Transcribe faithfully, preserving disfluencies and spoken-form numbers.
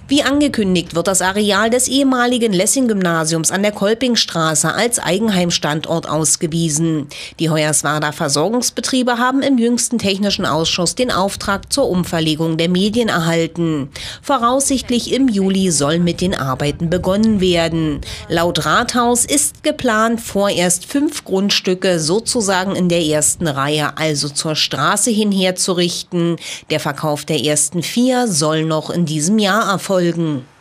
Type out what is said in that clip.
Wie angekündigt wird das Areal des ehemaligen Lessing-Gymnasiums an der Kolpingstraße als Eigenheimstandort ausgewiesen. Die Hoyerswerda Versorgungsbetriebe haben im jüngsten Technischen Ausschuss den Auftrag zur Umverlegung der Medien erhalten. Voraussichtlich im Juli soll mit den Arbeiten begonnen werden. Laut Rathaus ist geplant, vorerst fünf Grundstücke sozusagen in der ersten Reihe, also zur Straße hin herzurichten. Der Verkauf der ersten vier soll noch in diesem Jahr erfolgen.